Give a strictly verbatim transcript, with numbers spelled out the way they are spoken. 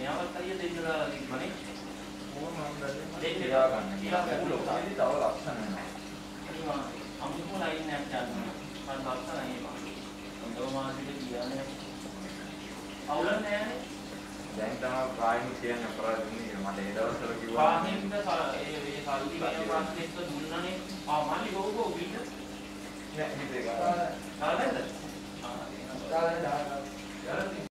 මෙයාවත් අයිය දෙන්න දාලා තිබ්බනේ. ඕම මම දැන් දෙන්න තියා ගන්න. කියලා ලොකේදී තව ලක්ෂණ නැහැ. අමුතු ලයින් එකක් ගන්නවා. මම ලක්ෂණ නෙමෙයි. හොඳම මාසික කියන්නේ අවුල නැහැ. දැන් තමයි ප්‍රායිම කියන්නේ අපරාධ දුන්නේ මට ඒ දවස්වල කිව්වා ප්‍රායිමද ඒ ඒ සල්ලි මේ මාසෙක දුන්නනේ ආ මල්ලි ගෝ ගෝ බින්ද නෑ හිතේ ගන්න. කාලෙද ආ දාලා දාලා